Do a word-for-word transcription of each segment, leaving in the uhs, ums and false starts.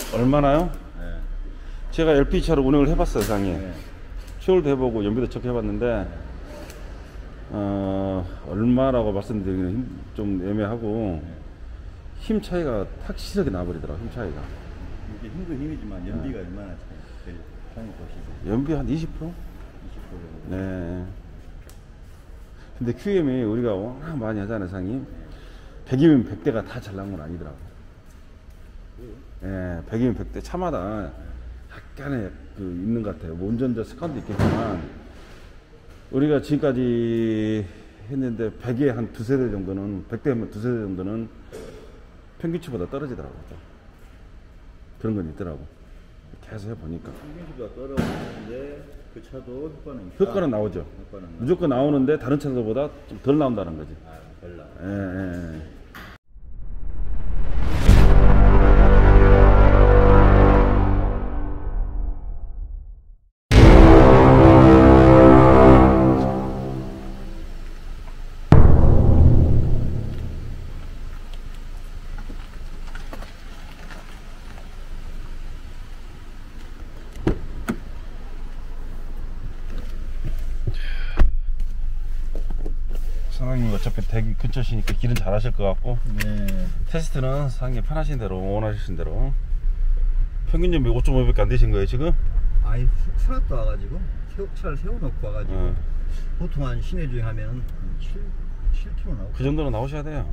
얼마나요? 네. 제가 엘피지차로 운행을 해봤어요, 상이. 네. 퓨얼도 해보고 연비도 체크해봤는데 네. 어, 얼마라고 말씀드리기는 힘, 좀 애매하고 네. 힘 차이가 확실하게 나버리더라고요. 힘 차이가. 이게 힘도 힘이지만 연비가 네. 얼마나 차이? 사장님 보시죠. 연비 한 이십 퍼센트? 이십 퍼센트. 네. 근데 큐엠이 우리가 워낙 많이 하잖아요, 상이. 백이면 백 대가 다 잘 나온 건 아니더라고. 예, 백이면 백 대 차마다 약간의 그 있는 것 같아요. 뭐 운전자 습관도 있겠지만 우리가 지금까지 했는데 백에 한 두세 대 정도는, 백 대 하면 두세 대 정도는 평균치보다 떨어지더라고요. 그런 건 있더라고. 계속 해보니까. 평균치보다 떨어지는데 그 차도 효과는 있다. 효과는 나오죠. 효과는 무조건 나오는데 다른 차들보다 좀 덜 나온다는 거지. 아, 덜 나와. 예, 예. 사장님 어차피 대기 근처시니까 길은 잘 하실 것 같고. 네. 테스트는 사장님 편하신 대로, 원하신 대로. 평균 연비 오 점 오 밖에 안 되신 거예요 지금? 아니 스라트 와가지고 세우, 차를 세워놓고 와가지고 어. 보통 한 시내 주행 하면 한 칠, 칠 킬로미터 나오고 그 정도는 나오셔야 돼요.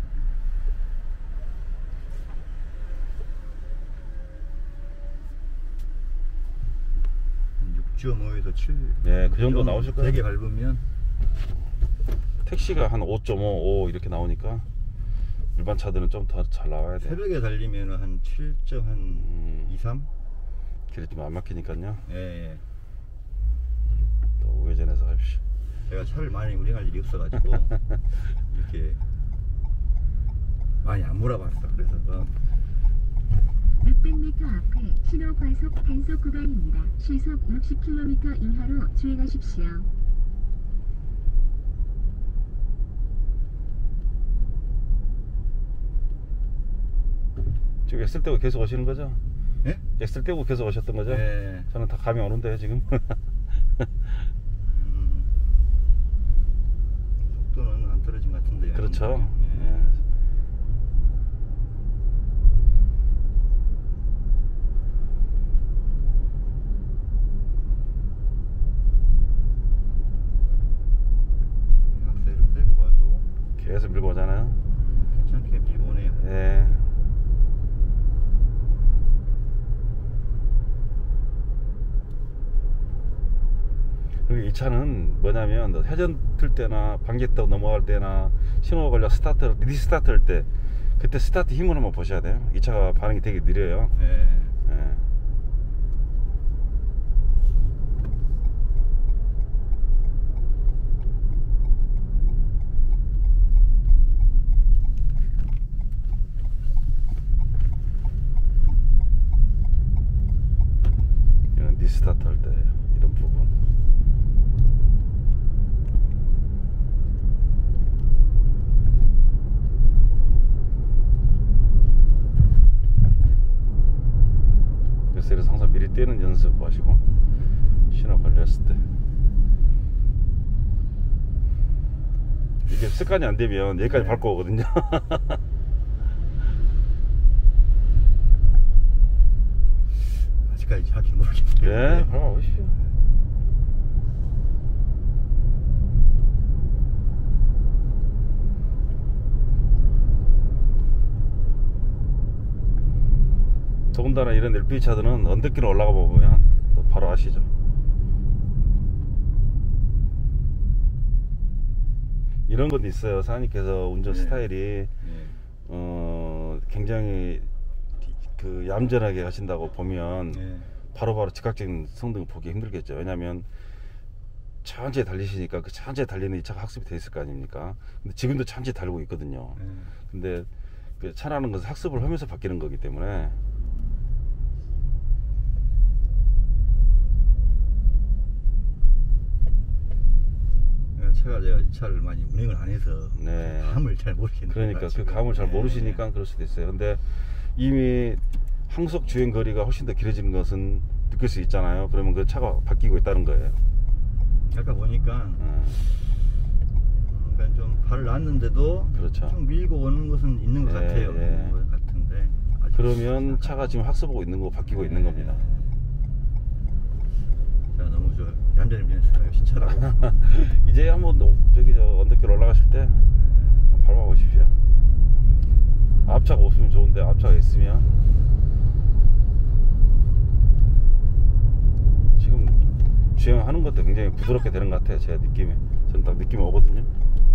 육 점 오에서 칠. 네, 그 정도 나오실 거예요. 되게 밟으면 택시가 한 오 점 오, 오 이렇게 나오니까 일반 차들은 좀 더 잘 나와야 돼요. 새벽에 달리면 한 칠 점 음. 이, 삼. 길이 좀 안 막히니까요. 예, 예. 또 우회전해서 하십시오. 제가 차를 많이 운행할 일이 없어가지고 이렇게 많이 안 몰아봤어. 그래서 어. 육백 미터 앞에 신호 과속 단속 구간입니다. 시속 육십 킬로미터 이하로 주행하십시오. 지금 엑셀 떼고 계속 오시는 거죠? 예? 엑셀 떼고 계속 오셨던 거죠? 네. 저는 다 감이 오는데 지금. 음, 속도는 안 떨어진 것 같은데요. 그렇죠. 예. 예. 악셀을 빼고 가도 계속 밀고 오잖아요. 괜찮게 밀고 오네요. 예. 그리고 이 차는 뭐냐면 회전 틀 때나 방귀떡 넘어갈 때나 신호가 걸려 스타트, 리스타트 할 때 그때 스타트 힘을 한번 보셔야 돼요. 이 차가 반응이 되게 느려요. 예. 예. 이런 리스타트 할 때 이런 부분. 그래서 이래서 항상 미리 떼는 연습 하시고 신호 걸렸을 때 이게 습관이 안 되면 여기까지 네. 밟고 오거든요. 아직까지 정확히 모르겠는데. 네, 밟아 오시죠. 더군다나 이런 엘피지 차들은 언덕길을 올라가 보면 또 바로 아시죠. 이런 것도 있어요. 사장님께서 운전 네. 스타일이 예. 어 굉장히 그 얌전하게 하신다고 보면 예. 바로바로 즉각적인 성능을 보기 힘들겠죠. 왜냐하면 천천히 달리시니까 그 천천히 달리는 이 차가 학습이 돼 있을 거 아닙니까. 근데 지금도 천천히 달리고 있거든요. 예. 근데 그 차라는 것은 학습을 하면서 바뀌는 거기 때문에 제가 제가 이 차를 많이 운행을 안 해서 네. 감을 잘 모르겠는데. 그러니까 그 감을 잘 모르시니까 그럴 수도 있어요. 근데 이미 항속 주행 거리가 훨씬 더 길어지는 것은 느낄 수 있잖아요. 그러면 그 차가 바뀌고 있다는 거예요. 아까 보니까 음. 그러니까 좀 발을 놨는데도 그렇죠. 좀 밀고 오는 것은 있는 것 예, 같아요. 예. 있는 것 같은데 아직 그러면 차가 지금 학습하고 있는 거 바뀌고 있는 겁니다. 제가 너무 저 얌전히 변했을까요? 신차라고. 이제 한번 노- 저기 저 언덕길 올라가실 때 밟아 보십시오. 앞차가 없으면 좋은데 앞차가 있으면 지금 주행하는 것도 굉장히 부드럽게 되는 것 같아요. 제 느낌에. 저는 딱 느낌이 오거든요.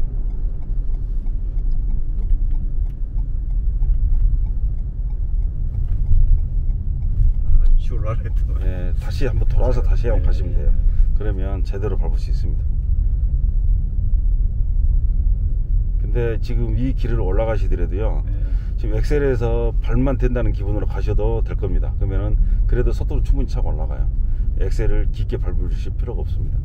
아, 위치 올라가라 했더만. 예, 다시 한번 돌아와서 다시 한번 네. 가시면 돼요. 그러면 제대로 밟을 수 있습니다. 근데 지금 이 길을 올라가시더라도요. 네. 지금 엑셀에서 발만 된다는 기분으로 가셔도 될 겁니다. 그러면은 그래도 속도는 충분히 차가 올라가요. 엑셀을 깊게 밟으실 필요가 없습니다.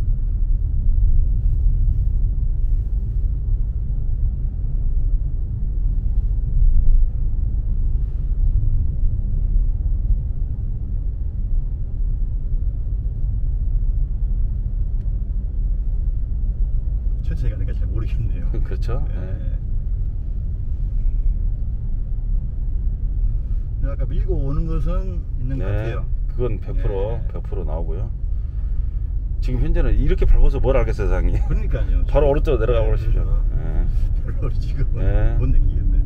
천천히 가니까 잘 모르겠네요. 그렇죠? 네. 예. 근데 아까 밀고 오는 것은 있는 것 네, 같아요. 그건 백 퍼센트 네. 백 퍼센트 나오고요. 지금 현재는 이렇게 밟아서 뭘 알겠어요, 사장님. 그러니까요. 바로 오른쪽으로 내려가 네, 보십시오. 그래서 예. 별로 지금 네. 못 느끼겠네.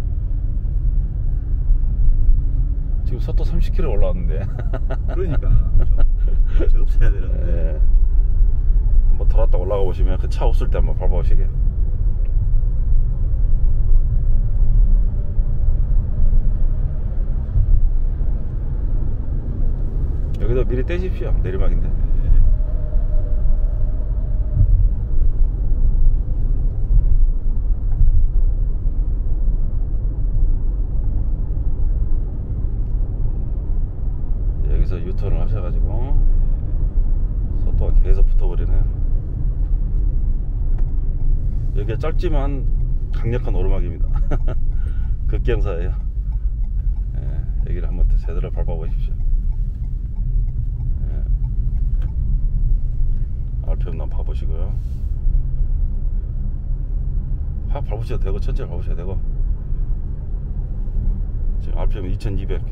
지금 속도 삼십 킬로미터 올라왔는데. 그러니까 저, 저 없애야 되는데. 예. 한번 돌았다 올라가 보시면 그 차 없을 때 한번 밟아 보시게. 여기도 미리 떼십시오. 내리막인데. 여기서 유턴을 하셔가지고 속도가 계속 붙어버리네요. 여기가 짧지만 강력한 오르막입니다. 급경사예요. 예, 여기를 한번 더 제대로 밟아보십시오. 예. 알피엠 한번 봐보시고요. 확 밟으셔도 되고 천천히 밟으셔도 되고. 지금 알피엠 이천이백.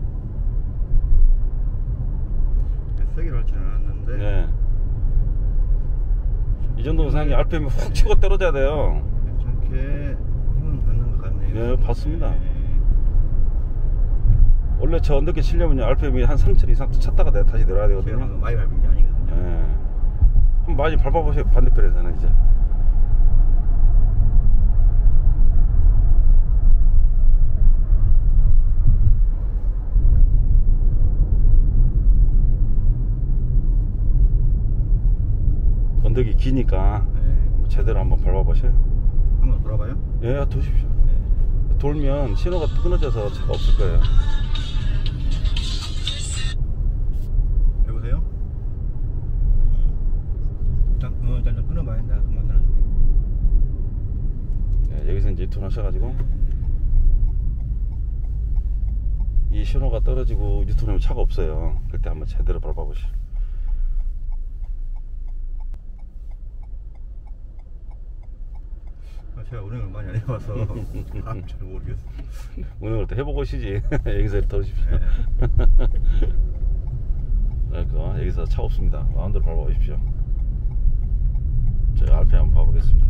세게 밟지는 않았는데. 네. 이 정도면 상당히 알피엠이 훅 치고 때려줘야 돼요. 괜찮게 힘은 받는 것 같네요. 네, 받습니다. 네. 원래 저 언덕에 치려면요 알피엠이 한 삼천 이상 찼다가 내가 다시 내려야 제가 되거든요. 방금 많이 밟은 게 아니거든요. 예. 한번 많이 밟아보세요. 반대편에서는 이제. 언덕이 기니까 네. 제대로 한번 밟아보세요. 한번 돌아봐요. 예, 도십시오. 네. 돌면 신호가 끊어져서 차가 없을 거예요. 여보세요? 일단, 어, 일단 좀 끊어봐요. 내가 금방 전화줄게. 네, 여기서 이제 유턴 하셔가지고 이 신호가 떨어지고 유턴하면 차가 없어요. 그때 한번 제대로 밟아보시오. 아, 제가 운행을 많이 안 해봐서 아, 잘 모르겠어요. 운행을 또 해보고 오시지. 여기서 들으십시오. 네. 그러니까 여기서 차 없습니다. 마음대로 밟아보십시오. 제가 알피엠 한번 봐보겠습니다.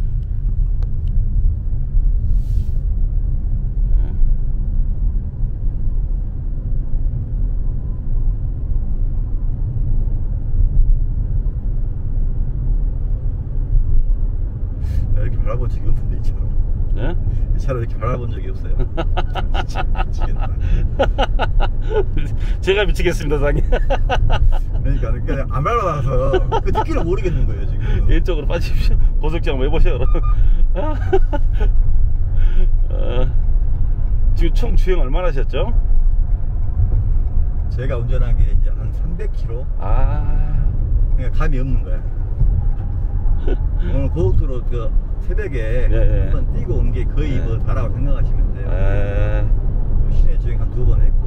이렇게 바라본 적이 없는데 이 차로. 예? 이 차로 이렇게 바라본 적이 없어요. 진짜 미치겠다. 제가 미치겠습니다, 사장님. 그러니까 그냥 안 밟아봐서 그 느낌을 모르겠는 거예요 지금. 이쪽으로 빠지십시오. 보석지 한번 해보세요. 어, 지금 총 주행 얼마나 하셨죠? 제가 운전한 게 이제 한 삼백 킬로미터. 아, 그러니까 감이 없는 거야. 오늘 고속도로 그 새벽에 네, 한번 뛰고 온 게 거의 네. 뭐 다라고 생각하시면 돼요. 에, 뭐 시내 주행 한 두 번 했고.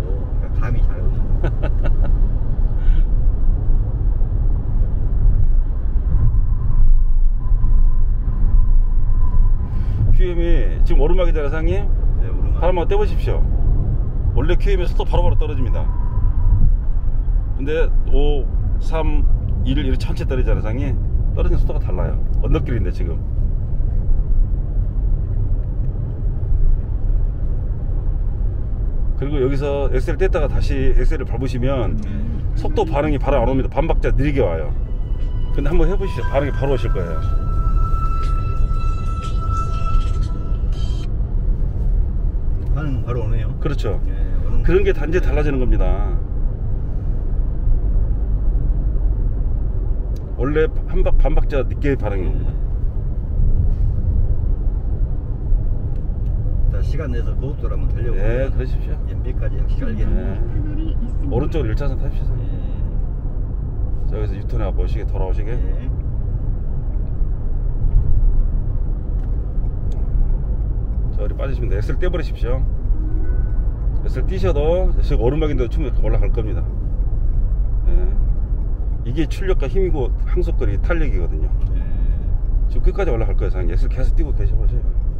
큐엠이 지금 오르막이잖아요 사장님. 네, 오르막. 바로 한번 떼보십시오. 원래 큐엠이 속도 바로바로 떨어집니다. 근데 오, 삼, 일 이렇게 천천히 떨어지잖아요 사장님. 떨어지는 속도가 달라요. 언덕길인데 지금. 그리고 여기서 엑셀 뗐다가 다시 엑셀을 밟으시면 속도 반응이 바로 안 옵니다. 반박자 느리게 와요. 근데 한번 해보시죠. 반응이 바로 오실 거예요. 반응 바로 오네요. 그렇죠. 예, 오는 그런 게 단지 달라지는 겁니다. 원래 한박 반박자 늦게 반응입니다. 자, 시간 내서 고속도로 한번 달려보면 네, 그러십시오. 연비까지 확실히 알겠네요. 터널이 있습니다. 오른쪽으로 일 차선 타십시오. 예. 자, 여기서 유턴해갖고 오시게 돌아오시게. 예. 자, 우리 빠지시면 돼. 엑셀 떼버리십시오. 엑셀 띄셔도 지금 오르막인데도 충분히 올라갈 겁니다. 예. 이게 출력과 힘이고 항속거리 탄력이거든요. 예. 지금 끝까지 올라갈 거예요 사장님. 엑셀 계속 띄고 계셔보세요.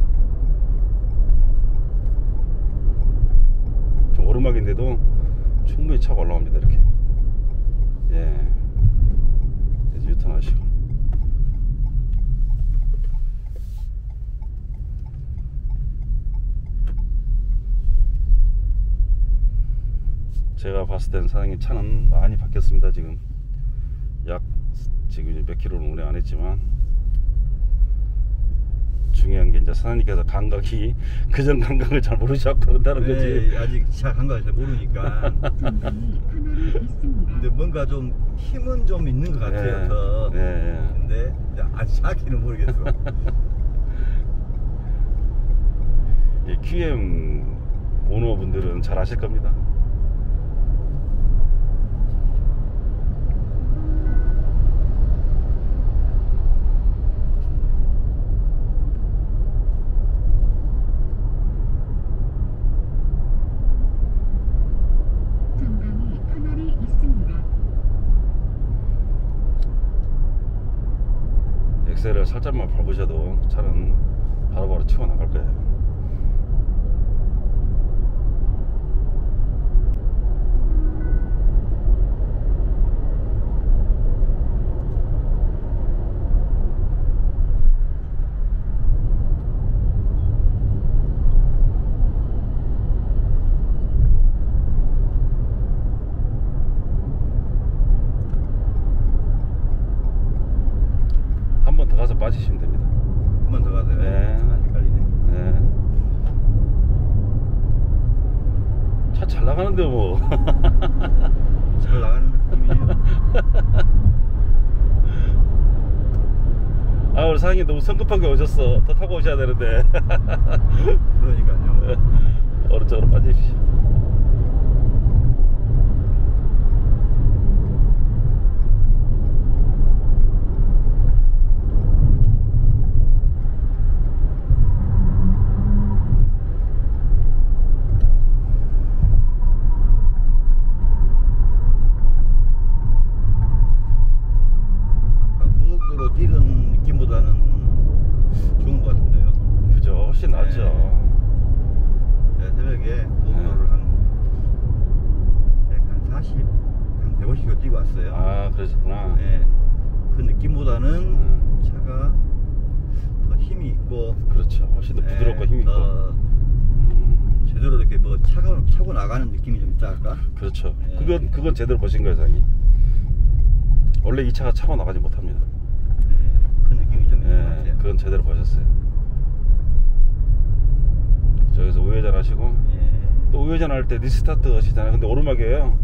좀 오르막인데도 충분히 차가 올라옵니다. 이렇게. 예. 이제 유턴하시고. 제가 봤을 때는 사장님 차는 많이 바뀌었습니다. 지금 약 지금 이제 몇 킬로는 운행 안 했지만, 중요한 게 이제 사장님께서 감각이 그전 감각을 잘 모르셔서 그런다는 거지. 네, 아직 차 감각을 잘 모르니까. 전방에 터널이 있습니다. 근데 뭔가 좀 힘은 좀 있는 것 같아요. 네, 더. 네. 근데 아직 정확히는 모르겠어. 이 큐엠 오너분들은 잘 아실 겁니다. 전방에 터널이 있습니다. 엑셀을 살짝만 밟으셔도 차는 바로바로 치고 나갈 거예요. 한 번 더 가서 빠지시면 됩니다. 한 번 더 가세요. 네. 아, 헷갈리네. 네. 차 잘 나가는데 뭐. 잘 나가는 느낌이에요. 아, 우리 사장님 너무 성급하게 오셨어. 더 타고 오셔야 되는데. 그러니까요. 오른쪽으로 빠지십시오. 아까 고속도로 뛰는 느낌보다는 좋은 것 같은데요. 그죠? 훨씬 낫죠. 네, 새벽에 고속도로를 한, 한 사십, 한 백오십 킬로미터 뛰고 왔어요. 아, 그러셨구나. 네, 그 느낌보다는 음. 차가 더 힘이 있고, 그렇죠. 훨씬 더 네, 부드럽고 힘이 있고. 더 음, 제대로 이렇게 뭐 차가 차고 나가는 느낌이 좀 있다 할까? 그렇죠. 네. 그건 그건 제대로 보신 거예요, 사장님. 원래 이 차가 차고 나가지 못합니다. 네, 그 느낌이 좀 있는 것 예, 같아요. 그건 제대로 보셨어요. 저기서 우회전 하시고, 예. 또 우회전 할 때 리스타트 하시잖아요. 근데 오르막이에요.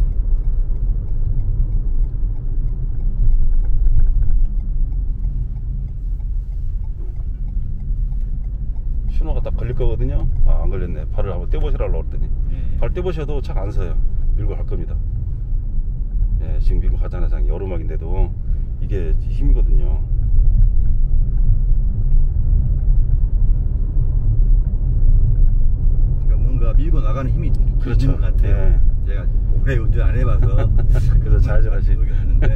신호가 딱 걸릴 거거든요. 아, 안 걸렸네. 발을 한번 떼보시라고 그랬더니. 예. 발 떼보셔도 차가 안 서요. 밀고 갈 겁니다. 예, 지금 밀고 가잖아요, 장이. 오르막인데도 이게 힘이거든요. 그러니까 뭔가 밀고 나가는 힘이 그렇죠. 있는 것 같아요. 예. 제가 오래 운전 안 해봐서 그래서 잘잘하시. 모르겠는데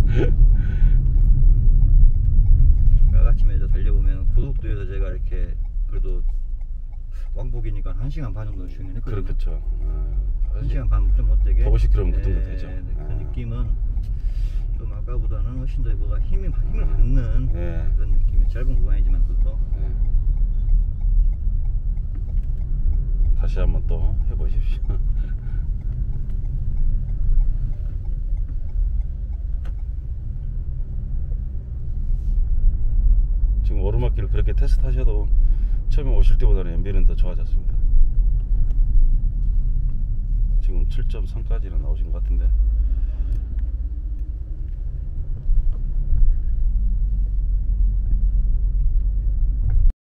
아침에 저 달려보면 고속도로에서 제가 이렇게 왕복이니까 한 시간 반 정도 주행했거든요. 그렇죠. 한 시간 반 좀 못되게. 백오십 킬로미터 그 정도 예, 되죠. 네, 그 아. 느낌은 좀 아까보다는 훨씬 더 뭐가 힘이 힘을 받는 예. 그런 느낌이 짧은 구간이지만 또 예. 다시 한번 또 해보십시오. 지금 오르막길 그렇게 테스트 하셔도 처음에 오실 때보다는 연비는 더 좋아졌습니다. 지금 칠 점 삼까지는 나오신 것 같은데